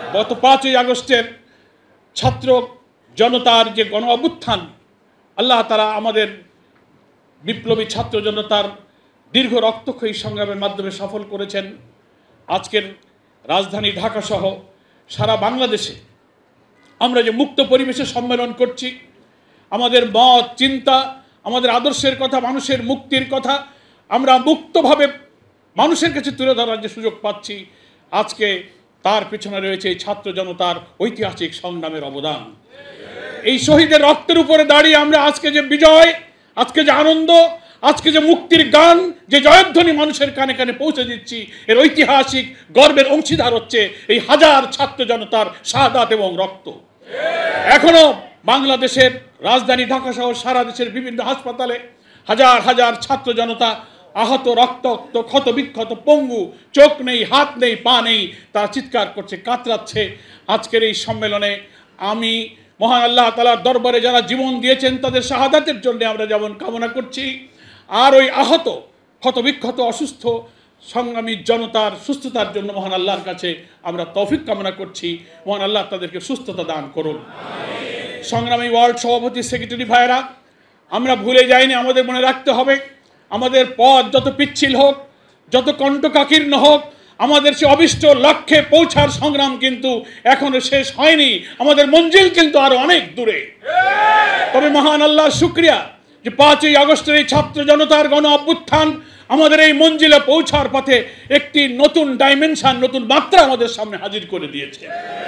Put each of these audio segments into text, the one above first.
গত 5ই আগস্টের ছাত্র জনতার যে গণ অভ্যুত্থান, আল্লাহ তাআলা আমাদের বিপ্লবী ছাত্র জনতার দীর্ঘ রক্তক্ষয়ী সংগ্রামের মাধ্যমে সফল করেছেন। আজকের রাজধানী ঢাকা সহ সারা বাংলাদেশে আমরা যে মুক্ত পরিবেশে সম্মেলন করছি, আমাদের মত চিন্তা, আমাদের আদর্শের কথা, মানুষের মুক্তির কথা আমরা মুক্তভাবে মানুষের কাছে তুলে ধরার যে সুযোগ পাচ্ছি, আজকে তার পেছনে রয়েছে এই ছাত্র জনতার ঐতিহাসিক সংগ্রামের অবদান। এই শহীদের রক্তের উপরে দাঁড়িয়ে আমরা আজকে যে বিজয়, আজকে যে আনন্দ, আজকে যে মুক্তির গান, যে জয়ধ্বনি মানুষের কানে কানে পৌঁছে দিচ্ছি, এর ঐতিহাসিক গর্বের অংশীদার হচ্ছে এই হাজার ছাত্র জনতার শাহাদাত এবং রক্ত। এখনো বাংলাদেশের রাজধানী ঢাকা সহ সারা দেশের বিভিন্ন হাসপাতালে হাজার হাজার ছাত্র জনতা আহত, রক্তাক্ত, ক্ষত বিক্ষত, পঙ্গু, চোখ নেই, হাত নেই, পা নেই, তারা চিৎকার করছে, কাতরাচ্ছে। আজকের এই সম্মেলনে আমি মহান আল্লাহ তাআলার দরবারে যারা জীবন দিয়েছেন তাদের শাহাদাতের জন্য আমরা যেমন কামনা করছি, আর ওই আহত, ক্ষত বিক্ষত, অসুস্থ সংগ্রামী জনতার সুস্থতার জন্য মহান আল্লাহর কাছে আমরা তৌফিক কামনা করছি। মহান আল্লাহ তাদেরকে সুস্থতা দান করুন। সংগ্রামী ওয়ার্ল্ড সভাপতি, সেক্রেটারি ভাইয়েরা, আমরা ভুলে যাইনি, আমাদের মনে রাখতে হবে আমাদের পথ যত পিচ্ছিল হোক, যত কণ্টকাকীর্ণ হোক, আমাদের সে অভিষ্ট লক্ষ্যে পৌঁছার সংগ্রাম কিন্তু এখনো শেষ হয়নি, আমাদের মঞ্জিল কিন্তু আরো অনেক দূরে। তবে মহান আল্লাহর শুকরিয়া যে 5ই আগস্টের এই ছাত্র জনতার গণ অভ্যুত্থান আমাদের এই মঞ্জিলে পৌঁছার পথে একটি নতুন ডাইমেনশন, নতুন মাত্রা আমাদের সামনে হাজির করে দিয়েছে।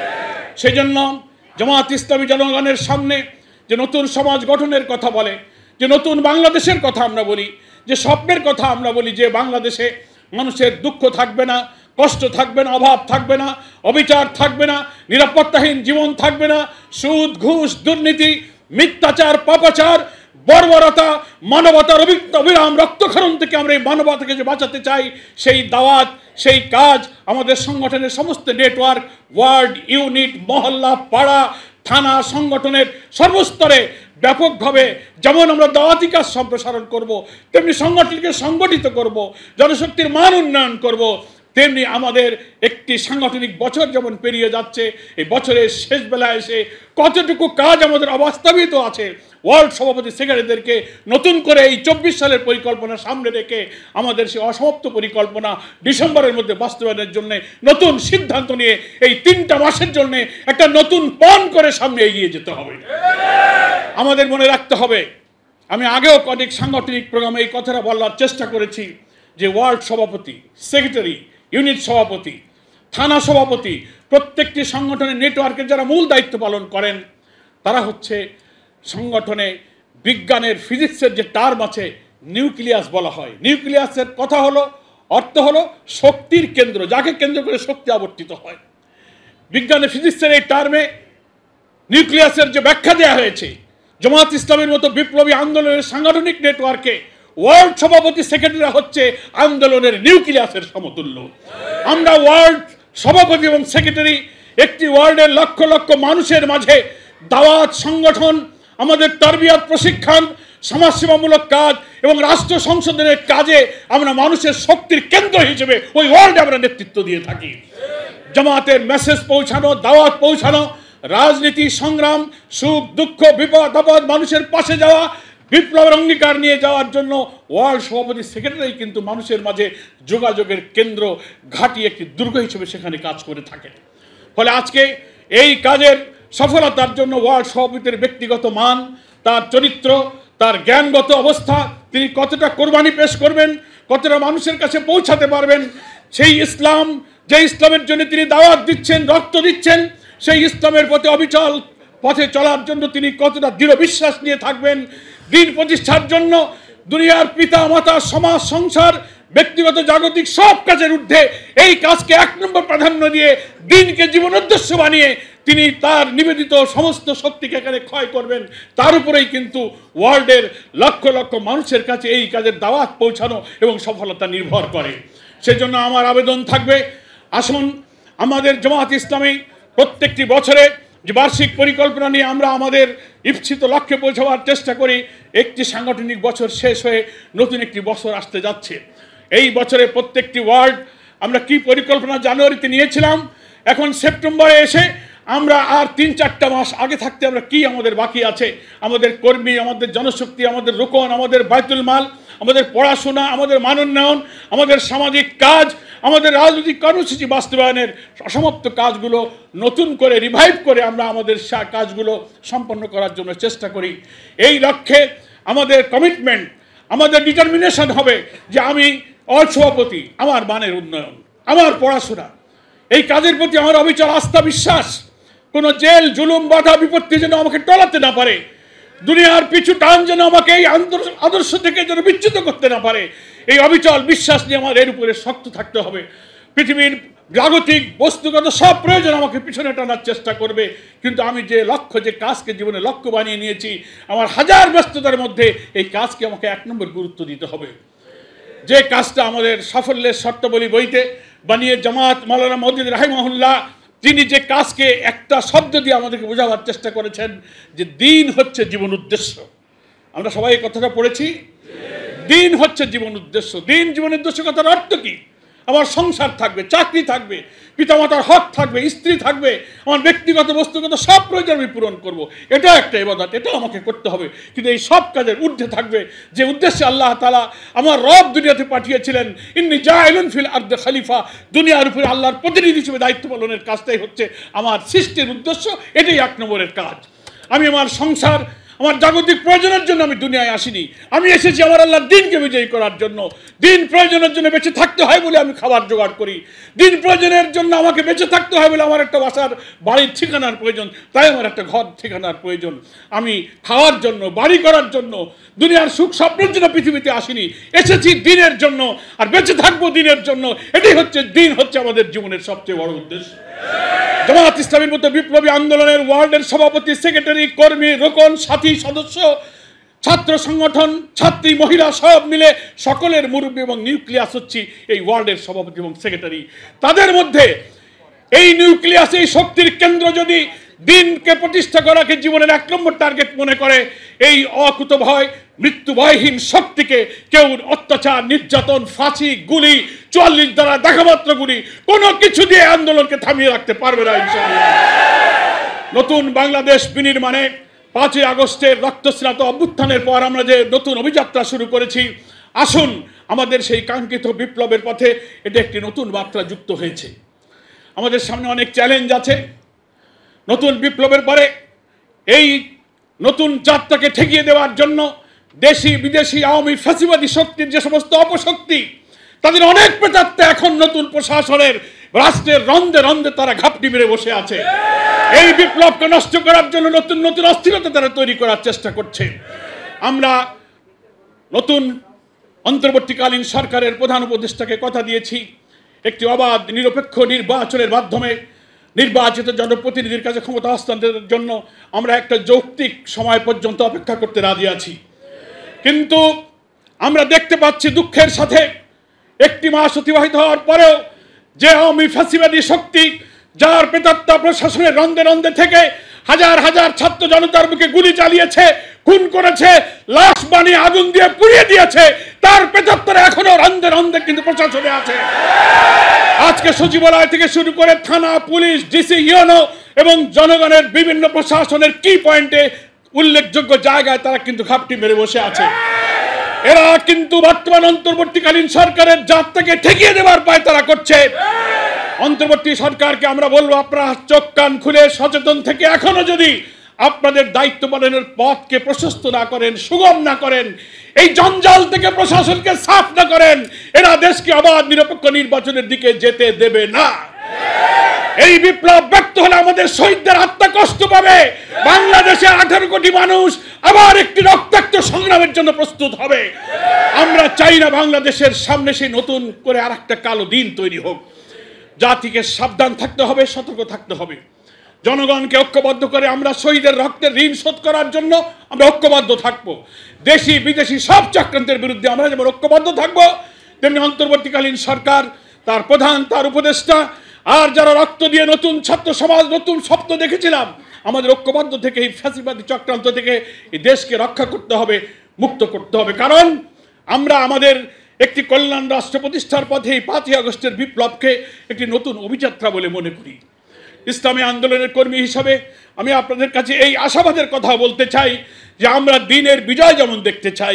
সেই জন্য জামাত ইসলামী জনগণের সামনে যে নতুন সমাজ গঠনের কথা বলে, যে নতুন বাংলাদেশের কথা আমরা বলি, যে স্বপ্নের কথা আমরা বলি, যে বাংলাদেশে মানুষের দুঃখ থাকবে না, কষ্ট থাকবে না, অভাব থাকবে না, অবিচার থাকবে না, নিরাপত্তাহীন জীবন থাকবে না, সুদ, ঘুষ, দুর্নীতি, মিথ্যাচার, পাপাচার, বর্বরতা, মানবতার অবিরাম রক্তক্ষরণ থেকে আমরা এই মানবতাকে যে বাঁচাতে চাই, সেই দাওয়াত, সেই কাজ আমাদের সংগঠনের সমস্ত নেটওয়ার্ক, ওয়ার্ড, ইউনিট, মহল্লা, পাড়া, থানা, সংগঠনের সর্বস্তরে ব্যাপকভাবে যেমন আমরা দাওয়াতি কাজ সম্প্রসারণ করব, তেমনি সংগঠনকে সংগঠিত করব, জনশক্তির মান উন্নয়ন করব, তেমনি আমাদের একটি সাংগঠনিক বছর যেমন পেরিয়ে যাচ্ছে, এই বছরের শেষ বেলায় এসে কতটুকু কাজ আমাদের অবাস্তবিত আছে, ওয়ার্ল্ড সভাপতি সেক্রেটারিদেরকে নতুন করে এই 24 সালের পরিকল্পনা সামনে রেখে আমাদের সেই অসমাপ্ত পরিকল্পনা ডিসেম্বরের মধ্যে বাস্তবায়নের জন্য নতুন সিদ্ধান্ত নিয়ে এই 3টা মাসের জন্য একটা নতুন পণ করে সামনে এগিয়ে যেতে হবে। আমাদের মনে রাখতে হবে, আমি আগেও অনেক সাংগঠনিক প্রোগ্রামে এই কথাটা বলার চেষ্টা করেছি, যে ওয়ার্ল্ড সভাপতি, সেক্রেটারি, ইউনিট সভাপতি, থানা সভাপতি, প্রত্যেকটি সংগঠনের নেটওয়ার্কের যারা মূল দায়িত্ব পালন করেন, তারা হচ্ছে সংগঠনে বিজ্ঞানের, ফিজিক্সের যে টার্ম আছে নিউক্লিয়াস বলা হয়। নিউক্লিয়াসের কথা হলো, অর্থ হলো শক্তির কেন্দ্র, যাকে কেন্দ্র করে শক্তি আবর্তিত হয়। বিজ্ঞানের, ফিজিক্সের এই টার্মে নিউক্লিয়াসের যে ব্যাখ্যা দেওয়া হয়েছে, জামাত ইসলামের মতো বিপ্লবী আন্দোলনের সাংগঠনিক নেটওয়ার্কে ওয়ার্ল্ড সভাপতি, সেক্রেটারিরা হচ্ছে আন্দোলনের নিউক্লিয়াসের সমতুল্য। আমরা ওয়ার্ল্ড সভাপতি এবং সেক্রেটারি একটি ওয়ার্ল্ডের লক্ষ লক্ষ মানুষের মাঝে দাওয়াত, সংগঠন, আমাদের তারবিয়াত, প্রশিক্ষণ, সমাজসেবামূলক কাজ এবং রাষ্ট্র সংশোধনের কাজে আমরা মানুষের শক্তির কেন্দ্র হিসেবে ওই ওয়ার্ল্ডে আমরা নেতৃত্ব দিয়ে থাকি। জামাতের মেসেজ পৌঁছানো, দাওয়াত পৌঁছানো, রাজনীতি, সংগ্রাম, সুখ, দুঃখ, বিপদ আপদ, মানুষের পাশে যাওয়া, বিপ্লবের অঙ্গীকার নিয়ে যাওয়ার জন্য ওয়ার্ল্ড সভাপতি, সেক্রেটারি কিন্তু মানুষের মাঝে যোগাযোগের কেন্দ্র, ঘাঁটি, একটি দুর্গ হিসেবে সেখানে কাজ করে থাকে। ফলে আজকে এই কাজের সফলতার জন্য ওয়ার্ল্ড সভাপতির ব্যক্তিগত মান, তার চরিত্র, তার জ্ঞানগত অবস্থা, তিনি কতটা কোরবানি পেশ করবেন, কতটা মানুষের কাছে পৌঁছাতে পারবেন, সেই ইসলাম, যে ইসলামের জন্য তিনি দাওয়াত দিচ্ছেন, রক্ত দিচ্ছেন, সেই ইসলামের পথে অবিচল পথে চলার জন্য তিনি কতটা দৃঢ় বিশ্বাস নিয়ে থাকবেন, দিন প্রতিষ্ঠার জন্য দুনিয়ার পিতা মাতা, সমাজ, সংসার, ব্যক্তিগত, জাগতিক সব কাজের ঊর্ধ্বে এই কাজকে 1 নম্বর প্রাধান্য দিয়ে দিনকে জীবন উদ্দেশ্য বানিয়ে তিনি তার নিবেদিত সমস্ত শক্তিকে এখানে ক্ষয় করবেন। তার উপরেই কিন্তু ওয়ার্ল্ডের লক্ষ লক্ষ মানুষের কাছে এই কাজের দাওয়াত পৌঁছানো এবং সফলতা নির্ভর করে। সেজন্য আমার আবেদন থাকবে, আসুন আমাদের জামাত ইসলামী প্রত্যেকটি বছরে যে বার্ষিক পরিকল্পনা নিয়ে আমরা আমাদের ইচ্ছিত লক্ষ্যে পৌঁছাবার চেষ্টা করি, একটি সাংগঠনিক বছর শেষ হয়ে নতুন একটি বছর আসতে যাচ্ছে। এই বছরে প্রত্যেকটি ওয়ার্ড আমরা কি পরিকল্পনা জানুয়ারিতে নিয়েছিলাম, এখন সেপ্টেম্বরে এসে আমরা আর ৩-৪টা মাস আগে থাকতে আমরা কি আমাদের বাকি আছে, আমাদের কর্মী, আমাদের জনশক্তি, আমাদের রোকন, আমাদের বায়তুল মাল, আমাদের পড়াশোনা, আমাদের মানোন্নয়ন, আমাদের সামাজিক কাজ, আমাদের রাজনৈতিক কর্মসূচি বাস্তবায়নের অসমাপ্ত কাজগুলো নতুন করে রিভাইভ করে আমরা আমাদের কাজগুলো সম্পন্ন করার জন্য চেষ্টা করি। এই লক্ষ্যে আমাদের কমিটমেন্ট, আমাদের ডিটারমিনেশন হবে যে আমি সভাপতি, আমার মানের উন্নয়ন, আমার পড়াশোনা, এই কাজের প্রতি আমার অবিচল আস্থা বিশ্বাস, কোনো জেল জুলুম বাধা বিপত্তি যেন আমাকে টলাতে না পারে, দুনিয়ার পিছু টান যেন আমাকে এই আদর্শ থেকে যেন বিচ্যুত করতে না পারে, এই অবিচল বিশ্বাস নিয়ে আমার এর উপরে শক্ত থাকতে হবে। পৃথিবীর জাগতিক বস্তুগত সব প্রয়োজন আমাকে পিছনে টানার চেষ্টা করবে, কিন্তু আমি যে লক্ষ্য, যে কাজকে জীবনে লক্ষ্য বানিয়ে নিয়েছি, আমার হাজার ব্যস্ততার মধ্যে এই কাজকে আমাকে 1 নম্বর গুরুত্ব দিতে হবে। যে কাজটা আমাদের সাফল্যের শর্তাবলী বইতে বানিয়ে জামাত মাওলানা মওদুদ রাহিমাহুল্লাহ তিনি যে কাজকে একটা শব্দ দিয়ে আমাদেরকে বোঝাবার চেষ্টা করেছেন যে দিন হচ্ছে জীবন উদ্দেশ্য। আমরা সবাই এই কথাটা পড়েছি, দিন হচ্ছে জীবন উদ্দেশ্য। দিন জীবন উদ্দেশ্য কথার অর্থ কি? আমার সংসার থাকবে, চাকরি থাকবে, পিতামাতার হক থাকবে, স্ত্রী থাকবে, আমার ব্যক্তিগত বস্তুগত সব প্রয়োজন আমি পূরণ করব, এটা একটা ইবাদত, এটা আমাকে করতে হবে। কিন্তু এই সব কাজের ঊর্ধ্বে থাকবে যে উদ্দেশ্যে আল্লাহ তাআলা আমার রব দুনিয়াতে পাঠিয়েছিলেন, ইন্নী জাইলুন ফিল আরদি খলিফা, দুনিয়ার উপরে আল্লাহর প্রতিনিধি হিসেবে দায়িত্ব পালনের কাজটাই হচ্ছে আমার সৃষ্টির উদ্দেশ্য, এটাই 1 নম্বরের কাজ। আমি আমার সংসার, আমার জাগতিক প্রয়োজনের জন্য আমি দুনিয়ায় আসিনি, আমি এসেছি আমার আল্লাহর দিনকে বিজয়ী করার জন্য। দিন প্রয়োজনের জন্য বেঁচে থাকতে হয় বলে আমি খাবার জোগাড় করি, দিন প্রয়োজনের জন্য আমাকে বেঁচে থাকতে হয় বলে আমার একটা বাসার বাড়ির ঠিকানার প্রয়োজন, তাই আমার একটা ঘর ঠিকানার প্রয়োজন। আমি খাওয়ার জন্য, বাড়ি করার জন্য, দুনিয়ার সুখ স্বপ্নের জন্য পৃথিবীতে আসিনি, এসেছি দিনের জন্য, আর বেঁচে থাকবো দিনের জন্য। এটাই হচ্ছে দিন, হচ্ছে আমাদের জীবনের সবচেয়ে বড় উদ্দেশ্য। জামাত ইসলামীর মতো বিপ্লবী আন্দোলনের ওয়ার্ল্ডের সভাপতি, সেক্রেটারি, কর্মী, রোকন, সাথী, সদস্য, ছাত্র সংগঠন, ছাত্রী, মহিলা সব মিলে সকলের মুরব্বী এবং নিউক্লিয়াস হচ্ছে এই ওয়ার্ল্ডের সভাপতি এবং সেক্রেটারি। তাদের মধ্যে এই নিউক্লিয়াস, এই শক্তির কেন্দ্র যদি দিনকে প্রতিষ্ঠা করাকে জীবনের 1 নম্বর টার্গেট মনে করে, এই অকুতভয় মৃত্যু ভয়হীন শক্তিকে কেউ অত্যাচার, নির্যাতন, ফাঁসি, গুলি, 44 দ্বারা দেখামাত্র গুলি, কোনো কিছু দিয়ে আন্দোলনকে থামিয়ে রাখতে পারবে না ইনশাআল্লাহ। নতুন বাংলাদেশ বিনির্মাণে 5ই আগস্টের রক্তস্নাত অভ্যুত্থানের পর আমরা যে নতুন অভিযাত্রা শুরু করেছি, আসুন আমাদের সেই কাঙ্ক্ষিত বিপ্লবের পথে এটা একটি নতুন মাত্রা যুক্ত হয়েছে। আমাদের সামনে অনেক চ্যালেঞ্জ আছে। নতুন বিপ্লবের পরে এই নতুন যাত্রাকে ঠেকিয়ে দেওয়ার জন্য দেশি বিদেশি আওয়ামী ফ্যাসিবাদী শক্তির যে সমস্ত অপশক্তি, তাদের অনেক প্রেতাত্মা এখন নতুন প্রশাসনের রাষ্ট্রের রন্ধে রন্ধে তারা ঘাপটি মেরে বসে আছে। এই বিপ্লবকে নষ্ট করার জন্য নতুন নতুন অস্থিরতা তারা তৈরি করার চেষ্টা করছে। আমরা নতুন অন্তর্বর্তীকালীন সরকারের প্রধান উপদেষ্টাকে কথা দিয়েছি, একটি অবাধ নিরপেক্ষ নির্বাচনের মাধ্যমে নির্বাচিত জনপ্রতিনিধির কাছে ক্ষমতা হস্তান্তরের জন্য আমরা একটা যৌক্তিক সময় পর্যন্ত অপেক্ষা করতে রাজি আছি। কিন্তু আমরা দেখতে পাচ্ছি দুঃখের সাথে 1 মাস অতিবাহিত হওয়ার পরেও যে আওয়ামী ফ্যাসিবাদী শক্তি, যার প্রেতাত্মা প্রশাসনের রন্ধে রন্ধে থেকে হাজার হাজার ছাত্র জনতার বুকে গুলি চালিয়েছে, খুন করেছে, লাশ বানিয়ে আগুন দিয়ে পুড়িয়ে দিয়েছে, তার প্রেতাত্মারা এখনো রন্ধে রন্ধে কিন্তু প্রশাসনে আছে। আজকে সচিবালয় থেকে শুরু করে থানা, পুলিশ, ডিসি, ইউনো এবং জনগণের বিভিন্ন প্রশাসনের কি পয়েন্টে উল্লেখযোগ্য জায়গায় তারা কিন্তু ঘাপটি মেরে বসে আছে। এরা কিন্তু বর্তমান অন্তর্বর্তীকালীন সরকারের যাত্রাকে ঠেকিয়ে দেওয়ার পায় তারা করছে। অন্তর্বর্তী সরকারকে আমরা বলবো, আপনারা চোখ কান খুলে সচেতন থেকে এখনো যদি আপনাদের দায়িত্ব পালনের পথকে প্রশস্ত না করেন, সুগম না করেন, এই জঞ্জাল থেকে প্রশাসনকে সাফ না করেন, এরা দেশকে অবাধ নিরপেক্ষ নির্বাচনের দিকে যেতে দেবে না। এই বিপ্লব ব্যর্থ হলে আমাদের শহীদদের আত্মা কষ্ট পাবে। বাংলাদেশে 18 কোটি মানুষ আবার একটি রক্তাক্ত সংগ্রামের জন্য প্রস্তুত হবে। আমরা চাই না বাংলাদেশের সামনে সেই নতুন করে আরেকটা কালো দিন তৈরি হোক। জাতিকে সাবধান থাকতে হবে, সতর্ক থাকতে হবে। জনগণকে ঐক্যবদ্ধ করে আমরা শহীদের রক্তের ঋণ শোধ করার জন্য আমরা ঐক্যবদ্ধ থাকবো। দেশি বিদেশি সব চক্রান্তের বিরুদ্ধে আমরা যেমন ঐক্যবদ্ধ থাকবো, তেমনি অন্তর্বর্তীকালীন সরকার, তার প্রধান, তার উপদেষ্টা আর যারা রক্ত দিয়ে নতুন ছাত্র সমাজ, নতুন স্বপ্ন দেখেছিলাম, আমাদের ঐক্যবদ্ধ থেকে এই ফ্যাসিবাদী চক্রান্ত থেকে এই দেশকে রক্ষা করতে হবে, মুক্ত করতে হবে। কারণ আমরা আমাদের একটি কল্যাণ রাষ্ট্র প্রতিষ্ঠার পথে এই 5ই আগস্টের বিপ্লবকে একটি নতুন অভিযাত্রা বলে মনে করি। ইসলামী আন্দোলনের কর্মী হিসাবে আমি আপনাদের কাছে এই আশাবাদের কথা বলতে চাই যে আমরা দিনের বিজয় যেমন দেখতে চাই,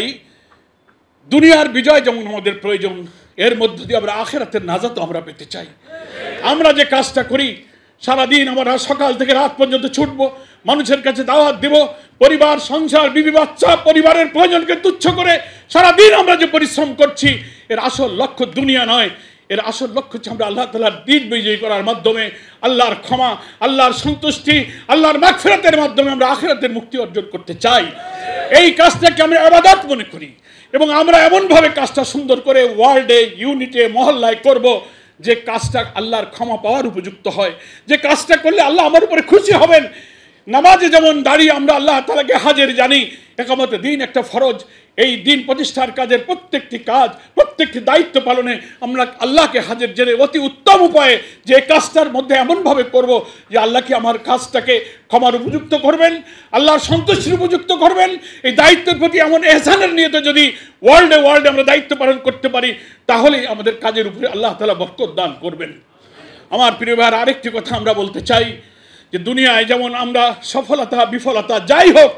দুনিয়ার বিজয় যেমন আমাদের প্রয়োজন, এর মধ্য দিয়ে আমরা আখিরাতের নাজাতও আমরা পেতে চাই। আমরা যে কাজটা করি, সারাদিন আমরা সকাল থেকে রাত পর্যন্ত ছুটবো, মানুষের কাছে দাওয়াত দিব, পরিবার, সংসার, বিবি বাচ্চা, পরিবারের প্রয়োজনকে তুচ্ছ করে সারাদিন আমরা যে পরিশ্রম করছি, এর আসল লক্ষ্য দুনিয়া নয়, এর আসল লক্ষ্য হচ্ছে আমরা আল্লাহ তাআলার দ্বীন বিজয়ী করার মাধ্যমে আল্লাহর ক্ষমা, আল্লাহর সন্তুষ্টি, আল্লাহর মাগফিরাতের মাধ্যমে আমরা আখিরাতের মুক্তি অর্জন করতে চাই। এই কাজটাকে আমরা ইবাদত মনে করি এবং আমরা এমনভাবে কাজটা সুন্দর করে ওয়ার্ল্ডে, ইউনিটে, মহল্লায় করব যে কাজটা আল্লাহর ক্ষমা পাওয়ার উপযুক্ত হয়, যে কাজটা করলে আল্লাহ আমার উপরে খুশি হবেন। নামাজে যেমন দাঁড়িয়ে আমরা আল্লাহ তাআলাকে হাজির জানি, একামতে দিন একটা ফরজ। এই দিন প্রতিষ্ঠার কাজের প্রত্যেকটি কাজ, প্রত্যেকটি দায়িত্ব পালনে আমরা আল্লাহকে হাজির জেনে অতি উত্তম উপায়ে যে কাজটার মধ্যে এমনভাবে করব যে আল্লাহ কি আমার কাজটাকে ক্ষমার উপযুক্ত করবেন, আল্লাহর সন্তুষ্টির উপযুক্ত করবেন। এই দায়িত্বের প্রতি এমন এহসানের নিয়তে যদি ওয়ার্ল্ডে আমরা দায়িত্ব পালন করতে পারি, তাহলেই আমাদের কাজের উপরে আল্লাহ তাআলা বরকত দান করবেন। আমার প্রিয় ভাইয়ের আরেকটি কথা আমরা বলতে চাই যে দুনিয়ায় যেমন আমরা সফলতা বিফলতা যাই হোক,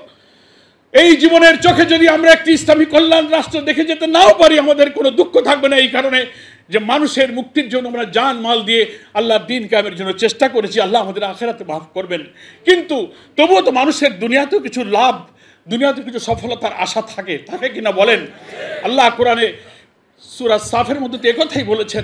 এই জীবনের চোখে যদি আমরা একটি ইসলামী কল্যাণ রাষ্ট্র দেখে যেতে নাও পারি, আমাদের কোনো দুঃখ থাকবে না, এই কারণে যে মানুষের মুক্তির জন্য আমরা জান মাল দিয়ে আল্লাহর দ্বীন কায়েমের জন্য চেষ্টা করেছি। আল্লাহ আমাদের আখিরাতে মাফ করবেন, কিন্তু তবুও তো মানুষের দুনিয়াতেও কিছু লাভ, দুনিয়াতে কিছু সফলতার আশা থাকে কিনা বলেন? আল্লাহ কোরআনে সূরা সাফের মধ্যে একথাই বলেছেন,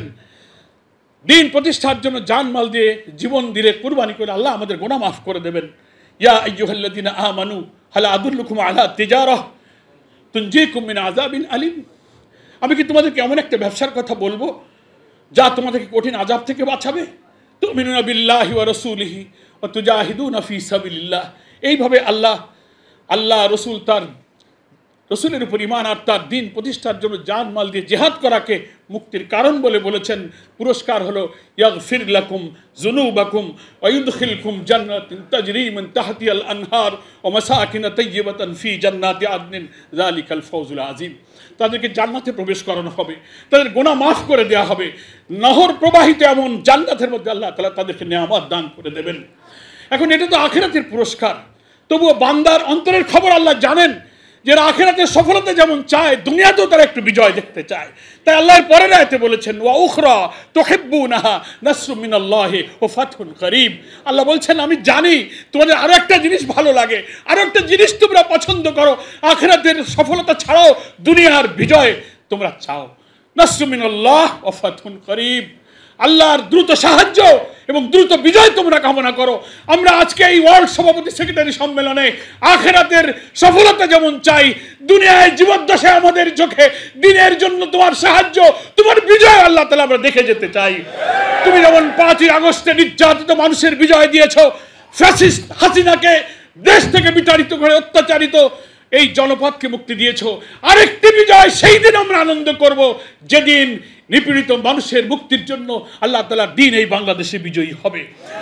দিন প্রতিষ্ঠার জন্য জান মাল দিয়ে, জীবন দিলে, কুরবানি করে আল্লাহ আমাদের গুনাহ মাফ করে দেবেন। ইয়া আইয়ুহাল্লাযীনা আমানু হাল আদুল্লুকুম আলা তিজারাহ তুনজিকুম মিন আযাবিন আলিম। আমি কি তোমাদেরকে এমন একটা ব্যবসার কথা বলবো যা তোমাদেরকে কঠিন আযাব থেকে বাঁচাবে? তুমিনুনা বিল্লাহি ওয়া রাসূলিহি ওয়া তুজাহিদুনা ফি সাবিলিল্লাহ। এইভাবে আল্লাহ রসুল তার রসুলের উপর ঈমান আর তার দ্বীন প্রতিষ্ঠার জন্য জান মাল দিয়ে জিহাদ করাকে মুক্তির কারণ বলে বলেছেন। পুরস্কার হলো ইয়াগফির লাকুম যুনুবাকুম ওয়া ইউদখিলকুম জান্নাতিন তাজরি মিন তাহতিহাল আনহার ওয়া মাসাকিন তাইয়্যিবাতান ফি জান্নাতি আদনিন যালিকাল ফাওজুল আযীম। তাদেরকে জান্নাতে প্রবেশ করানো হবে, তাদের গুনাহ মাফ করে দেওয়া হবে, নহর প্রবাহিত এমন জান্নাতের মধ্যে আল্লাহ তাআলা তাদেরকে নেয়ামত দান করে দেবেন। এখন এটা তো আখিরাতের পুরস্কার, তবুও বান্দার অন্তরের খবর আল্লাহ জানেন যে আখিরাতের সফলতা যেমন চায়, দুনিয়াতেও তারা একটু বিজয় দেখতে চায়। তাই আল্লাহর পরের আয়াতে বলেছেন ওয়া উখরা তুহিব্বুনাহা নাসরুম মিনাল্লাহি ওয়া ফাতহুন করিব। আল্লাহ বলছেন আমি জানি তোমাদের আরো একটা জিনিস ভালো লাগে, আরো একটা জিনিস তোমরা পছন্দ করো, আখিরাতের সফলতা ছাড়াও দুনিয়ার বিজয় তোমরা চাও। নাসরুম মিনাল্লাহ ওয়া ফাতহুন করিব, আল্লাহর দ্রুত সাহায্য এবং দ্রুত বিজয় তোমরা কামনা করো। আমরা আজকে এই ওয়ার্ল্ড সভাপতি সেক্রেটারি সম্মেলনে আখিরাতের সফলতা যেমন চাই, দুনিয়ায় জীবদ্দশায় আমাদের চোখে দিনের জন্য তোমার সাহায্য, তোমার বিজয় আল্লাহ তাআলা আমরা দেখে যেতে চাই। তুমি যেমন 5ই আগস্টে নির্যাতিত মানুষের বিজয় দিয়েছো, ফ্যাসিস্ট হাসিনাকে দেশ থেকে বিতাড়িত করে অত্যাচারিত এই জনপদকে মুক্তি দিয়েছো, আরেকটি বিজয় সেই দিন আমরা আনন্দ করব যেদিন নিপীড়িত মানুষের মুক্তির জন্য আল্লাহ তাআলার দ্বীন এই বাংলাদেশে বিজয়ী হবে।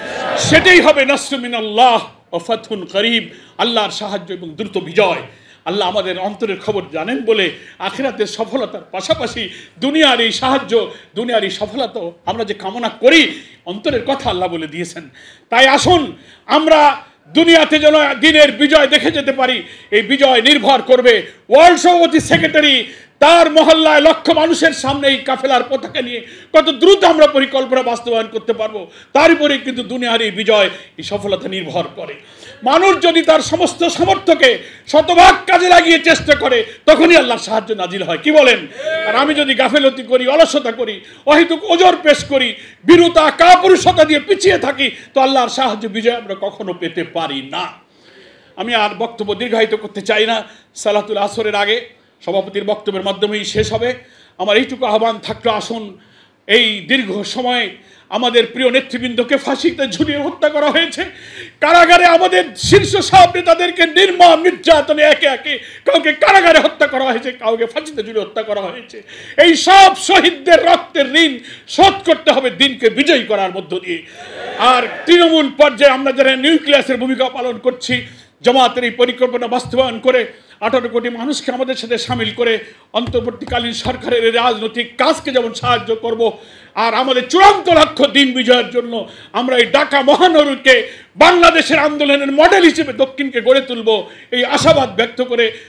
সেটাই হবে নাসরুম মিনাল্লাহ ওয়া ফাতহুন করিব, আল্লাহর সাহায্য এবং দ্রুত বিজয়। আল্লাহ আমাদের অন্তরের খবর জানেন বলে আখিরাতের সফলতার পাশাপাশি দুনিয়ার এই সাহায্য, দুনিয়ার এই সফলতা আমরা যে কামনা করি, অন্তরের কথা আল্লাহ বলে দিয়েছেন। তাই আসুন আমরা দুনিয়াতে যেন দিনের বিজয় দেখে যেতে পারি। এই বিজয় নির্ভর করবে ওয়ার্ল্ড সভাপতি সেক্রেটারি তার মহল্লায় লক্ষ মানুষের সামনে এই কাফেলার পতাকা নিয়ে কত দ্রুত আমরা পরিকল্পনা বাস্তবায়ন করতে পারবো, তার উপরে কিন্তু দুনিয়ার এই বিজয়, এই সফলতা নির্ভর করে। মানুষ যদি তার সমস্ত সামর্থ্যকে শতভাগ কাজে লাগিয়ে চেষ্টা করে, তখনই আল্লাহর সাহায্য নাজিল হয়। কি বলেন? আর আমি যদি গাফেলতি করি, অলসতা করি, অহেতুক ওজর পেশ করি, বীরতা কাপুরুষতা দিয়ে পিছিয়ে থাকি, তো আল্লাহর সাহায্য বিজয় আমরা কখনো পেতে পারি না। আমি আর বক্তব্য দীর্ঘায়িত করতে চাই না। সালাতুল আসরের আগে সভাপতির বক্তব্যের মাধ্যমেই শেষ হবে। আমার এইটুকু আহ্বান থাকলো, আসুন এই দীর্ঘ সময় আমাদের প্রিয় নেতৃবৃন্দকে ফাঁসিতে ঝুলিয়ে হত্যা করা হয়েছে, কারাগারে আমাদের শীর্ষ সব নেতাদেরকে নির্মম নির্যাতনে একে একে কাউকে কারাগারে হত্যা করা হয়েছে, কাউকে ফাঁসিতে ঝুলিয়ে হত্যা করা হয়েছে। এই সব শহীদদের রক্তের ঋণ শোধ করতে হবে দিনকে বিজয়ী করার মধ্য দিয়ে। আর তৃণমূল পর্যায়ে আমরা যারা নিউক্লিয়াসের ভূমিকা পালন করছি, জামাতের এই পরিকল্পনা বাস্তবায়ন করে 18 কোটি মানুষকে আমাদের সাথে সামিল করে অন্তর্বর্তীকালীন সরকারের এই রাজনৈতিক কাজকে যেমন সাহায্য করব, আর আমাদের চূড়ান্ত লক্ষ্য দিন বিজয়ের জন্য আমরা এই ঢাকা মহানগরকে বাংলাদেশের আন্দোলনের মডেল হিসেবে দক্ষিণকে গড়ে তুলব, এই আশাবাদ ব্যক্ত করে